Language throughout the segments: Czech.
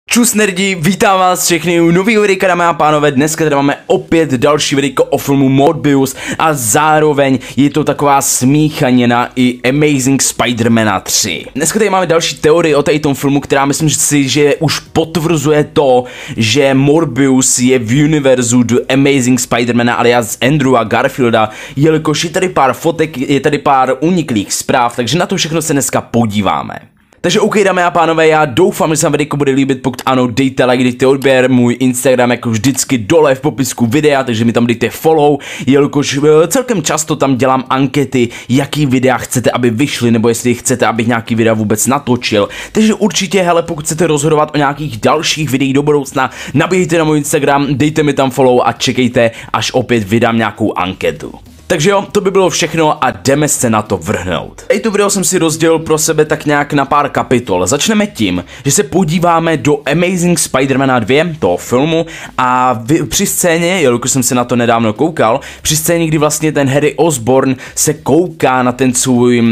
Čus nerdi, vítám vás všechny u nového videa, dámy a pánové. Dneska tady máme opět další videjko o filmu Morbius a zároveň je to taková smíchanina i Amazing Spider-Mana 3. Dneska tady máme další teorii o tom filmu, která myslím si, že už potvrzuje to, že Morbius je v univerzu The Amazing Spider-Mana alias Andrewa Garfielda, jelikož je tady pár fotek, je tady pár uniklých zpráv, takže na to všechno se dneska podíváme. Takže OK, dámy a pánové, já doufám, že se vám videjko bude líbit, pokud ano, dejte like, dejte odběr, můj Instagram jako vždycky dole v popisku videa, takže mi tam dejte follow, jelikož celkem často tam dělám ankety, jaký videa chcete, aby vyšly, nebo jestli chcete, abych nějaký videa vůbec natočil. Takže určitě, hele, pokud chcete rozhodovat o nějakých dalších videích do budoucna, nabíjte na můj Instagram, dejte mi tam follow a čekejte, až opět vydám nějakou anketu. Takže jo, to by bylo všechno a jdeme se na to vrhnout. To video jsem si rozdělil pro sebe tak nějak na pár kapitol. Začneme tím, že se podíváme do Amazing Spider-Mana 2, toho filmu, a při scéně, jelikož jsem se na to nedávno koukal, při scéně, kdy vlastně ten Harry Osborn se kouká na ten svůj,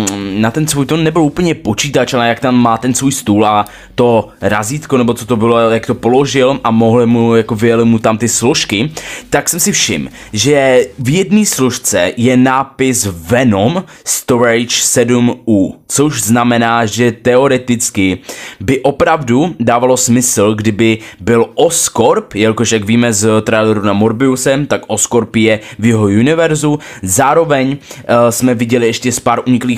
to nebyl úplně počítač, ale jak tam má ten svůj stůl a to razítko, nebo co to bylo, jak to položil a mohli mu, jako vyjeli mu tam ty složky, tak jsem si všiml, že v jedné složce je nápis Venom Storage 7U, což znamená, že teoreticky by opravdu dávalo smysl, kdyby byl Oscorp, jelikož jak víme z traileru na Morbiusem, tak Oscorp je v jeho univerzu. Zároveň jsme viděli ještě z pár uniklých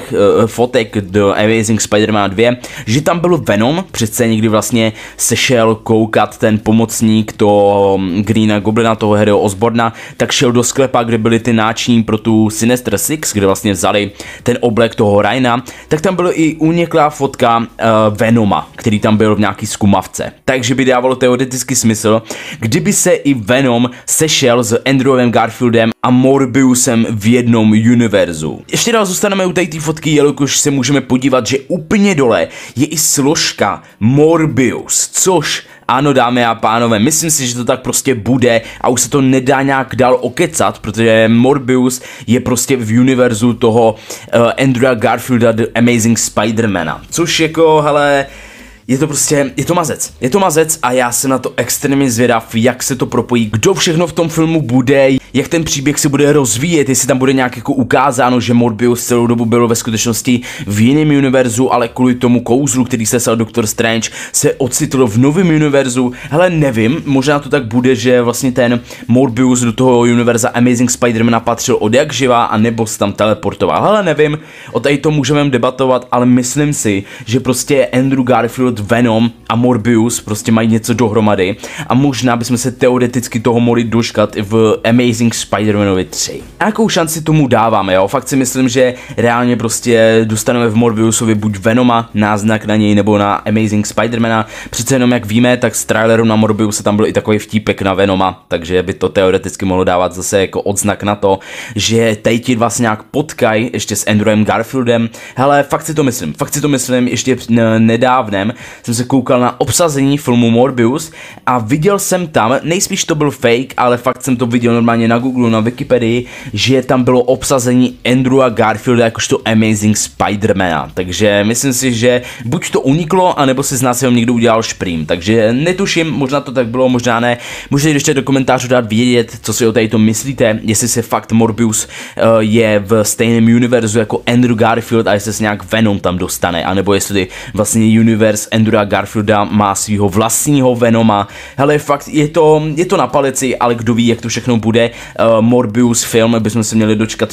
fotek do Amazing Spider-Man 2, že tam byl Venom při scéně, kdy vlastně se šel koukat ten pomocník toho Greena Goblina, toho Harryho Osborna, tak šel do sklepa, kde byly ty náční pro tu Sinister Six, kde vlastně vzali ten oblek toho Ryana, tak tam byla i uniklá fotka Venoma, který tam byl v nějaký zkumavce. Takže by dávalo teoreticky smysl, kdyby se i Venom sešel s Andrewem Garfieldem a Morbiusem v jednom univerzu. Ještě dál zůstaneme u té fotky, jelikož se můžeme podívat, že úplně dole je i složka Morbius, což ano, dámy a pánové, myslím si, že to tak prostě bude a už se to nedá nějak dál okecat, protože Morbius je prostě v univerzu toho Andrewa Garfielda The Amazing Spider-Mana, což jako, hele, je to prostě, je to mazec a já jsem na to extrémně zvědav, jak se to propojí, kdo všechno v tom filmu bude, jak ten příběh se bude rozvíjet, jestli tam bude nějak jako ukázáno, že Morbius celou dobu byl ve skutečnosti v jiném univerzu, ale kvůli tomu kouzlu, který se stal Doctor Strange, se ocitl v novém univerzu. Hele, nevím, možná to tak bude, že vlastně ten Morbius do toho univerza Amazing Spider-Man patřil od jak živá, a nebo se tam teleportoval. Hele, nevím, o tady to můžeme debatovat, ale myslím si, že prostě Andrew Garfield, Venom a Morbius prostě mají něco dohromady a možná bychom se teoreticky toho mohli dočkat v Amazing Spider-Manovi 3. Nějakou šanci tomu dáváme, jo? Fakt si myslím, že reálně prostě dostaneme v Morbiusovi buď Venoma, náznak na něj, nebo na Amazing Spider-Mana. Přece jenom jak víme, tak z traileru na Morbiuse tam byl i takový vtípek na Venoma, takže by to teoreticky mohlo dávat zase jako odznak na to, že tady ti vlastně nějak potkají ještě s Andrewem Garfieldem. Hele, fakt si to myslím, ještě nedávnem jsem se koukal na obsazení filmu Morbius a viděl jsem tam, nejspíš to byl fake, ale fakt jsem to viděl normálně na Google, na Wikipedii, že tam bylo obsazení Andrewa Garfielda jakožto Amazing Spider-Mana, takže myslím si, že buď to uniklo, anebo si z nás jenom někdo udělal šprým, takže netuším, možná to tak bylo, možná ne, můžete ještě do komentářů dát vědět, co si o tady to myslíte, jestli se fakt Morbius je v stejném univerzu jako Andrew Garfield a jestli se nějak Venom tam dostane, anebo jestli vlastně univerz Andrewa Garfielda má svého vlastního Venoma. Hele, fakt je to na palici, ale kdo ví, jak to všechno bude. Morbius film bychom se měli dočkat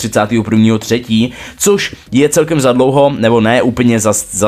31.3., což je celkem za dlouho, nebo ne úplně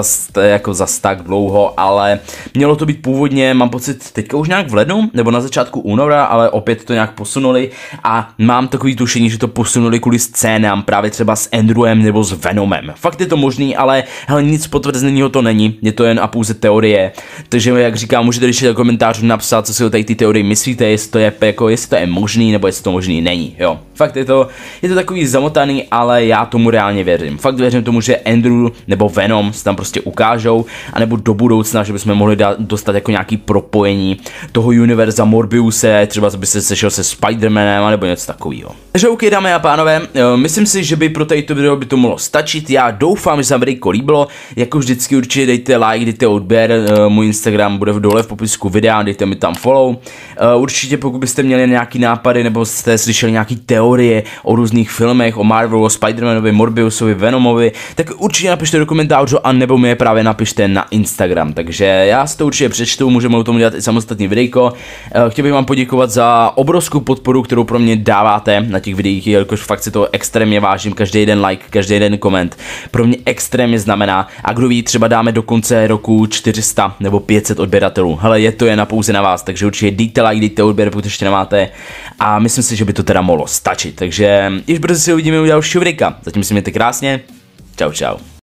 zas tak dlouho, ale mělo to být původně, mám pocit, teďka už nějak v lednu, nebo na začátku února, ale opět to nějak posunuli a mám takový tušení, že to posunuli kvůli scénám, právě třeba s Andrewem nebo s Venomem. Fakt je to možný, ale hele, nic potvrzeného to není, je to jen a pouze teorie, takže jak říkám, můžete ještě do komentářů napsat, co si o té teorii myslíte, jestli to je možný, nebo jestli to možný možný není, jo. Fakt je to takový zamotaný, ale já tomu reálně věřím. Fakt věřím tomu, že Andrew nebo Venom se tam prostě ukážou, anebo do budoucna, že bychom mohli dostat jako nějaký propojení toho univerza Morbiuse, třeba by se sešel se Spider-Manem, nebo něco takového. Takže OK, dámy a pánové, myslím si, že by pro této video by to mohlo stačit. Já doufám, že se vám videjko líbilo. Jako vždycky určitě dejte like, dejte odběr, můj Instagram bude dole v popisku videa, dejte mi tam follow. Určitě pokud byste měli nějaký nápady, nebo jste slyšeli nějaký teorie o různých filmech, o Marvelu, o Spider-Manovi, Morbiusovi, Venomovi, tak určitě napište do komentářů, a nebo mi je právě napište na Instagram. Takže já si to určitě přečtu, můžeme o tom dělat i samostatný videjko. Chtěl bych vám poděkovat za obrovskou podporu, kterou pro mě dáváte na těch videích, jelikož fakt si to extrémně vážím, každý jeden like, každý jeden koment pro mě extrémně znamená, a kdo ví, třeba dáme do konce roku 400 nebo 500 odběratelů. Hele, je to jen pouze na vás, takže určitě dejte like, dejte odběr, pokud ještě nemáte, a myslím si, že by to teda mohlo stačit. Takže již brzy se uvidíme u dalšího videa. Zatím si mějte krásně. Čau, čau.